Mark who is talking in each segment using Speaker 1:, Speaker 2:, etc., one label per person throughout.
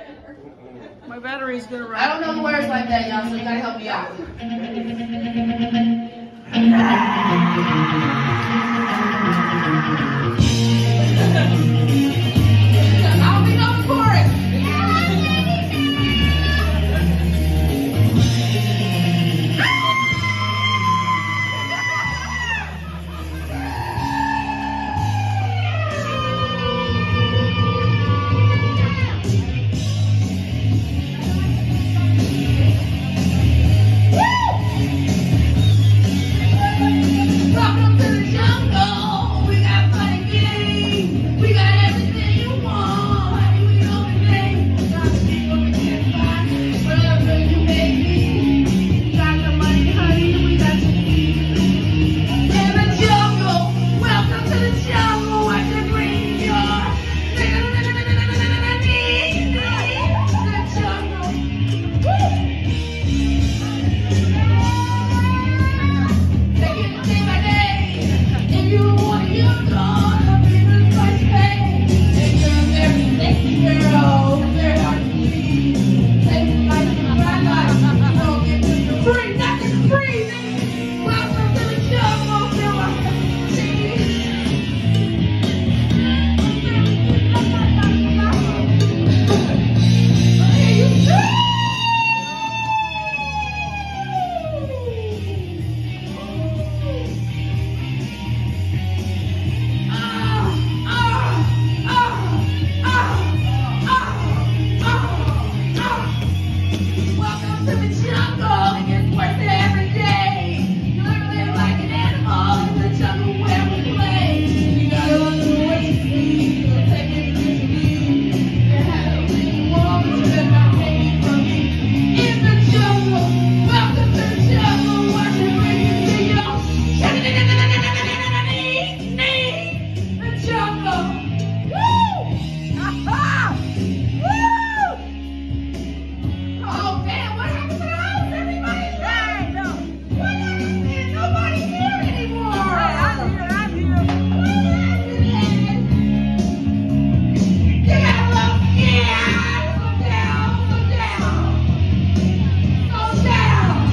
Speaker 1: My battery's gonna run.
Speaker 2: I don't know the words like that, y'all, so you gotta help me out. I'll be going for it. Welcome to the jungle. We got fun and games. We got everything you want. We know the name. We got the people we can't find. Whatever you may be. We got the money, honey. We got your feet. In the jungle. Welcome to the jungle. What you bring your the jungle. Woo! Take it day by day. If you want it, you're gonna be the first pay. And you're a very sexy girl. Very hard to believe. Sexy like my life. You don't get to free. Nothing's free. Welcome to the jungle. Feel like welcome to the jungle. It gets worse every day. You live like an animal in the jungle where we play. You gotta learn the way you see. So take it easy. You have to be warm, but you better not take it from me. In the jungle. Welcome to the jungle. Watch it bring you to your the jungle. Woo! Aha! Woo! Oh man, what happened to the house? Everybody's dead. What happened? Nobody's here anymore. I'm here. What happened? You got a little scared. Slow down. Slow down.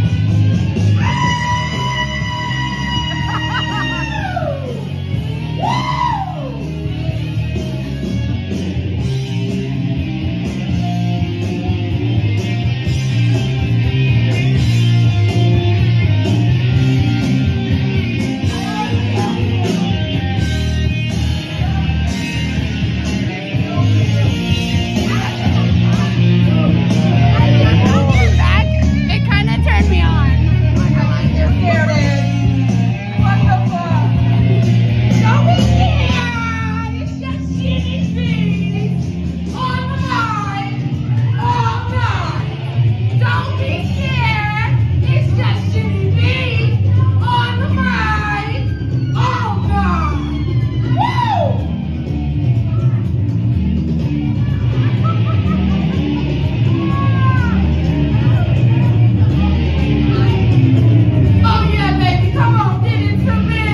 Speaker 2: It kind of turned me on. You're scared. What the fuck? Don't be scared. It's just shitty things on the mind all night. Don't be scared. It's just shitty things on the mind all night. Woo! Oh yeah, baby, come on, get into me.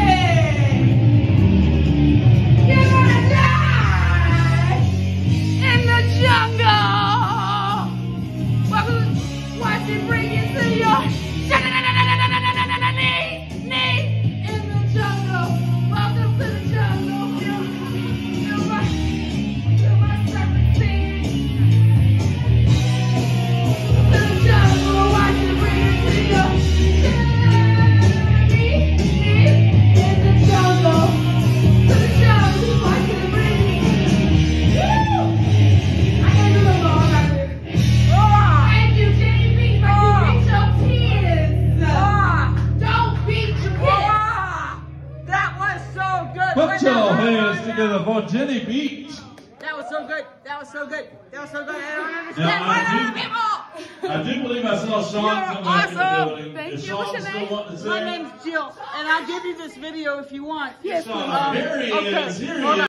Speaker 2: You're gonna die in the jungle. Watch it bring you to your knee in the jungle. Welcome to the jungle. Feel my serpentine. To the jungle, watch it bring you to your in the jungle. To the jungle, watch it bring you. Woo! I can't do no more. I got this. Thank you, Jenny B. Like you beat your kids. Don't beat your kids.
Speaker 1: That was so good.
Speaker 3: Put your hands together for Jenny Beach.
Speaker 1: That was so good. That was so good. That was so good. I don't understand.
Speaker 3: Now,
Speaker 1: Why not people?
Speaker 3: I do believe I saw Sean
Speaker 1: You're
Speaker 3: come back in the
Speaker 1: awesome.
Speaker 3: building.
Speaker 1: Thank
Speaker 3: Is
Speaker 1: you. What's
Speaker 3: Sean
Speaker 1: your
Speaker 3: still
Speaker 1: name?
Speaker 3: wanting to
Speaker 1: My
Speaker 3: say?
Speaker 1: name's Jill, and I'll give you this video if you want.
Speaker 3: Sean, here he
Speaker 1: okay.
Speaker 3: is. Here he
Speaker 1: Hold
Speaker 3: is.
Speaker 1: on.